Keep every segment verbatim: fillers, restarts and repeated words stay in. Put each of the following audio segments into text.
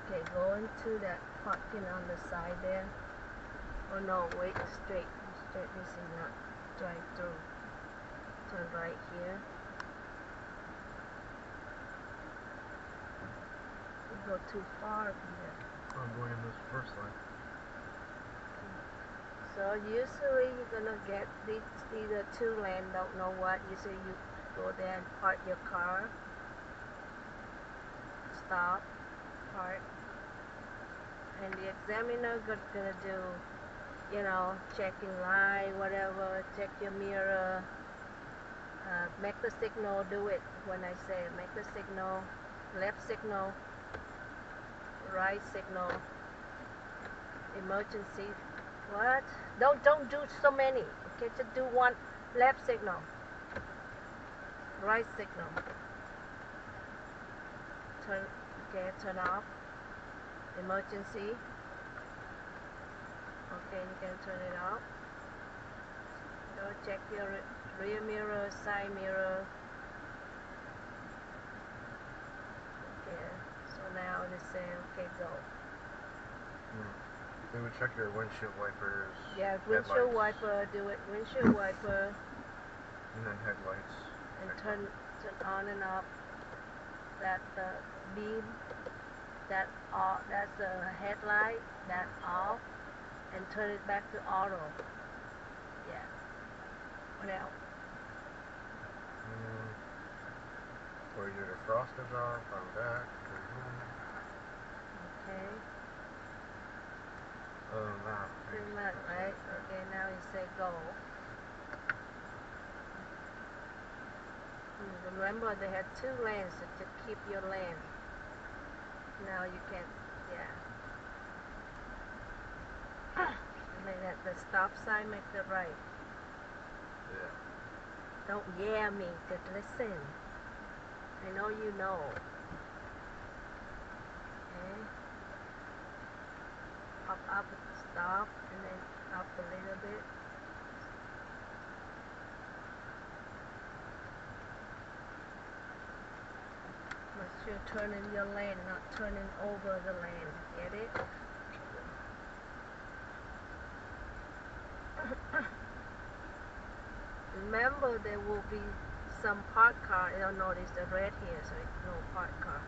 Okay, go into that parking on the side there. Oh no, wait, straight. Straight, this is not drive through. Turn right here. You go too far here. I'm going in this first line. So usually you're gonna get these either two lane, don't know what. Usually you go there and park your car. Stop, park. And the examiner gonna do, you know, checking light, whatever, check your mirror, uh, make the signal, do it when I say it. Make the signal, left signal, right signal, emergency. What? Don't don't do so many. Okay, just do one. Left signal, right signal. Turn. Okay, turn off. Emergency. Okay, you can turn it off. Go check your rear mirror, side mirror. Okay, so now they say, okay, go. Hmm. They would check your windshield wipers. Yeah, windshield headlights, wiper, do it. Windshield wiper. and then headlights. And turn turn on and off that uh, beam. That off. That's the headlight. That off. And turn it back to auto. Yeah. What else? Mm. Where your defroster's off on back. Mm-hmm. Okay. Other than that, Pretty much, right? Okay, now you say go. Remember, they had two lanes to keep your lane. Now you can, yeah. Make that the stop sign, make the right. Yeah. Don't yeah me, just listen. I know you know. Okay. Up, up, stop, and then up a little bit. But you're turning your lane, not turning over the lane. Get it? Remember, there will be some parked car. You'll notice the red here, so it's no parked car.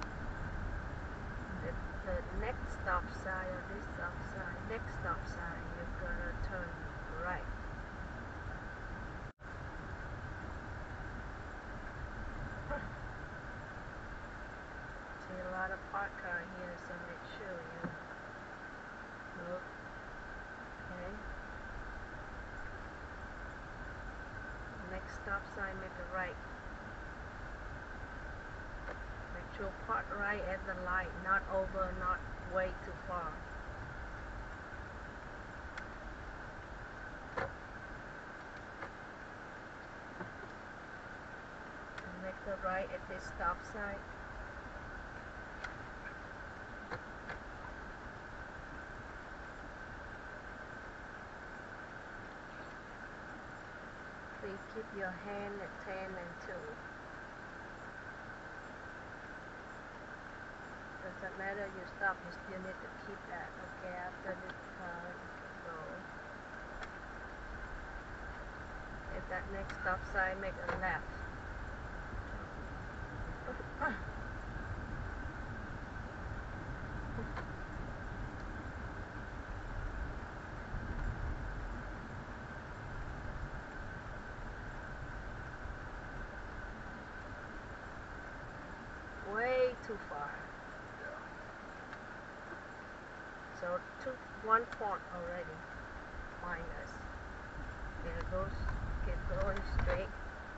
The, the next stop sign or this stop sign, next stop sign, you're gonna turn right. See a lot of parked car here, so make sure you look. Okay. Next stop sign, make a right. Make sure park right at the light, not over, not way too far. And make the right at this stop sign. Please keep your hand at ten and two. Doesn't matter you stop, you still need to keep that. Okay, after this car, you can go. At that next stop sign, make a left. Way too far. Yeah. So two, one point already minus. There it goes. Keep going straight.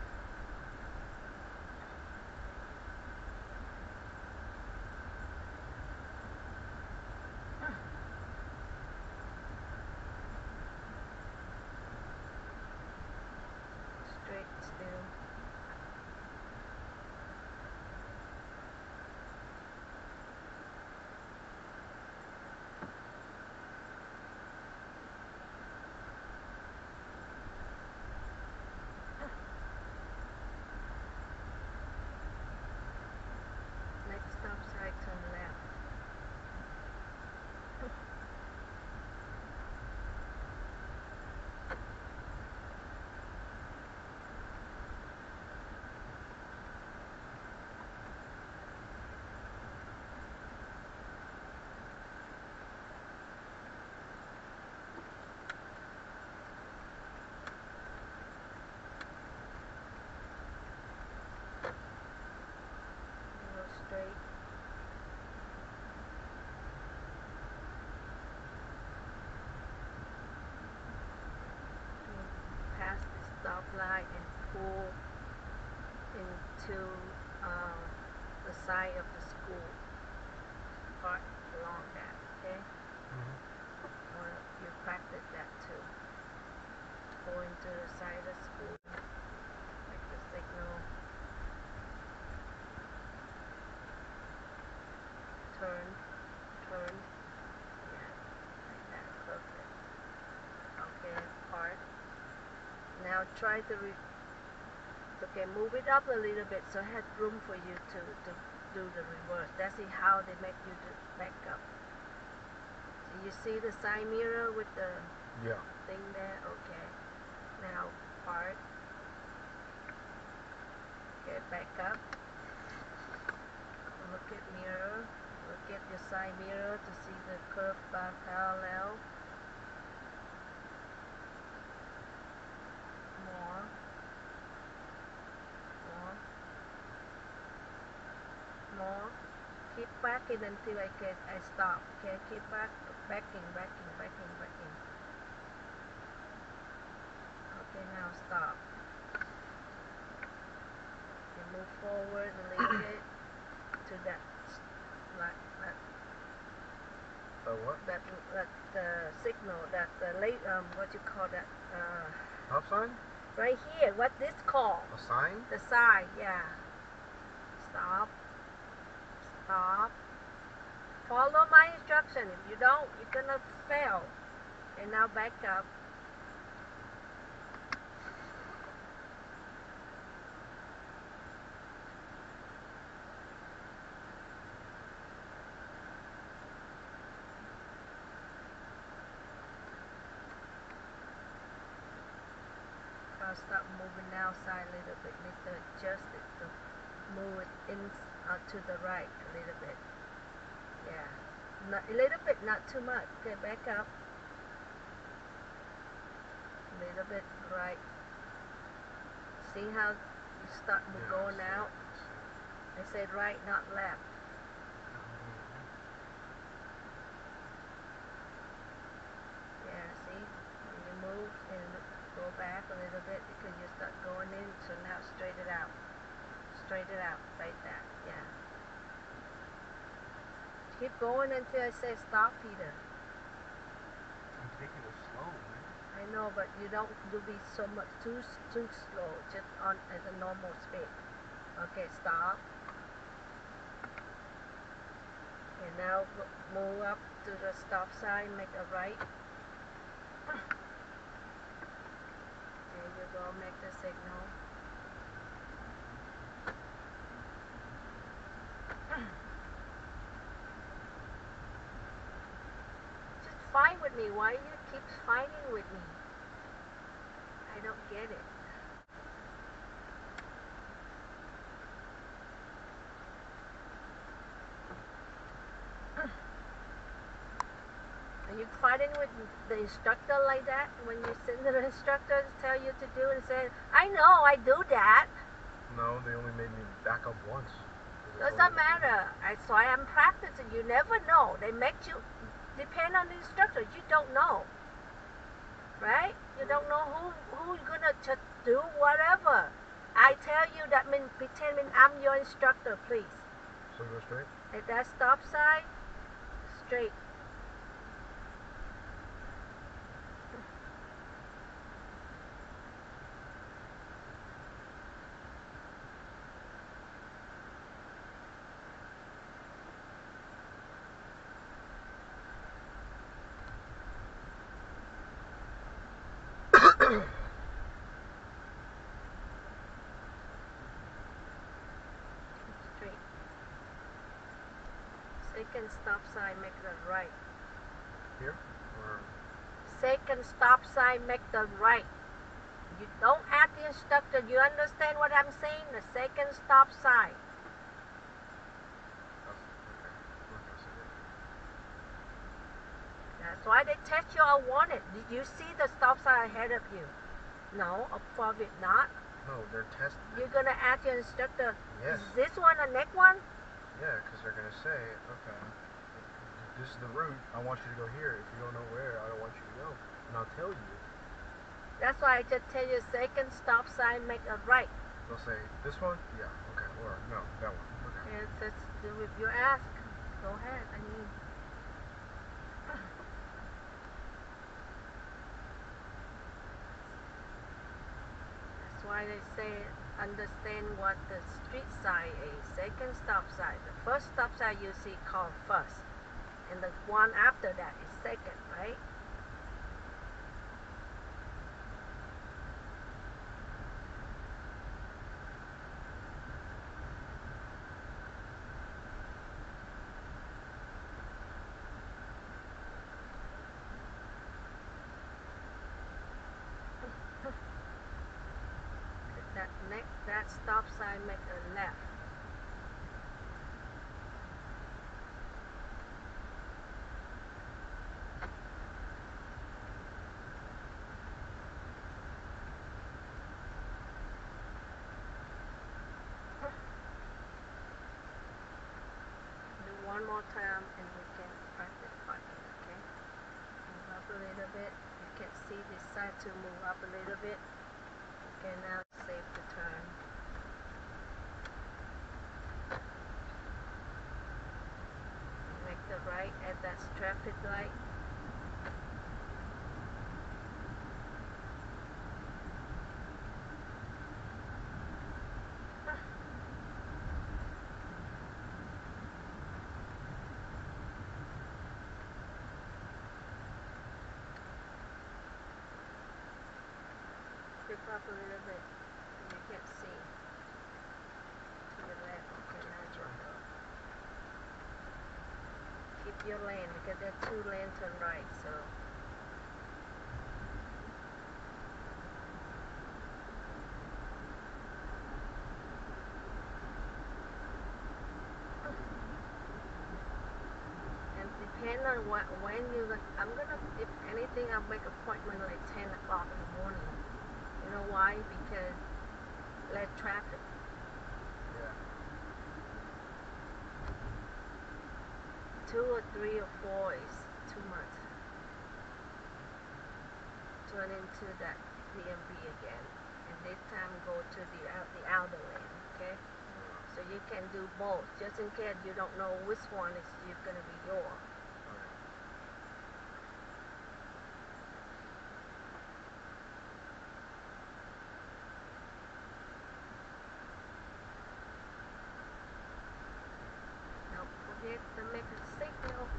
Straight still. slide and pull into uh, the side of the school part along that, okay? Mm-hmm. Or you practice that too. Pull into the side of the school, make the signal. Turn, turn, yeah, like that, perfect. Okay, part. Now try to re okay, move it up a little bit so it has room for you to, to do the reverse. That's how they make you do back up. Do you see the side mirror with the yeah. thing there? Okay. Now part. Okay, back up. Look at mirror. Look at your side mirror to see the curve bar parallel. More. More. More. Keep backing until I get I stop. Okay, keep back backing, backing, backing, backing. Okay, now stop. You move forward a little bit to that like that Uh, what? that that uh, signal that uh, late um what you call that uh Stop sign? right here. What this called? A sign? The sign, yeah. Stop. Stop. Follow my instruction. If you don't, you're gonna fail. And now back up. I'll start moving outside a little bit. Need to adjust it to move it in uh, to the right a little bit. Yeah, not, a little bit, not too much. Okay, back up. A little bit right. See how you start Yeah, going I see, out? I see. I said right, not left. Yeah, see? When you move and go back a little bit because you start going in, so now straight it out. Straight it out, like that, yeah. Keep going until I say stop, Peter. I'm taking it slow, man. I know, but you don't do be so much too too slow, just on at a normal speed. Okay, stop. And now go, move up to the stop sign, make a right. There you go, make the signal. Just fight with me. Why you keep fighting with me? I don't get it. Are you fighting with the instructor like that? When you send the instructor to tell you to do and say, I know, I do that. No, they only made me back up once. Doesn't matter. I, so I am practicing. You never know. They make you depend on the instructor. You don't know. Right? You don't know who who's gonna just do whatever. I tell you that means pretend mean I'm your instructor, please. So go straight? At that stop sign, straight. Straight. Second stop sign, make the right. Here? Or Second stop sign, make the right. You don't ask the instructor. You understand what I'm saying? The second stop sign. oh, okay. I'm guessing it. That's why they test you on wanted. Did you see the stop sign ahead of you? No, probably not. No, they're testing. You're gonna ask your instructor, Yes. is this one the next one? Yeah, because they're gonna say, okay, this is the route. I want you to go here. If you don't know where, I don't want you to go. And I'll tell you. That's why I just tell you second stop sign, make a right. They'll say, this one? Yeah, okay. Or, no, that one. Okay. It's, it's, if you ask, go ahead. I mean, that's why they say understand what the street sign is. Second stop sign. The first stop sign you see called first. And the one after that is second, right? That next that stop sign make a left. Do one more time and we can practice parking, okay? Move up a little bit. You can see this side to move up a little bit. Okay, now it's safe to turn. Make the right at that traffic light. Flip up a little bit so you can see. To the left. Okay, now it's right up. Keep your lane because there are two lanes turn right, so and depend on what when you I'm gonna if anything I'll make appointment like ten o'clock in the morning. You know why? Because less traffic. Yeah. Two or three or four is too much. Turn into that D M V again, and this time go to the out the outer lane. Okay, so you can do both, just in case you don't know which one is you gonna be your. Okay. Don't forget to make a signal.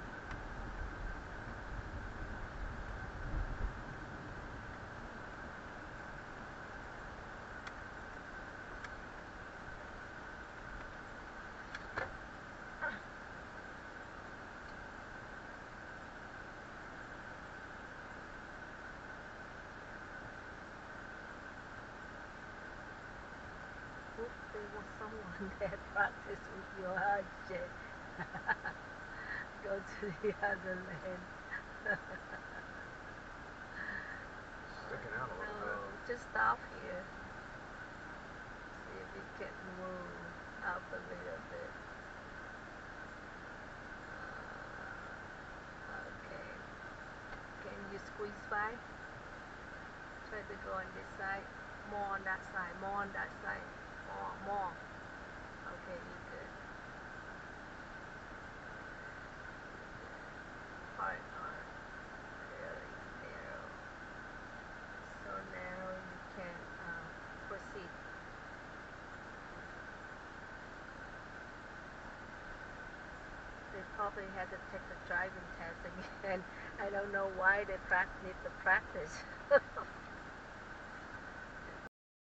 Oops, there was someone that practiced with your husband. Go to the other lane. Sticking out a little No, just stop here. See if you can move up a little bit. Uh, okay. Can you squeeze by? Try to go on this side. More on that side. More on that side. More, more. Okay, you good. Hard, hard. Very narrow. So narrow you can uh, proceed. They probably had to take the driving test again. I don't know why they prac- need to practice.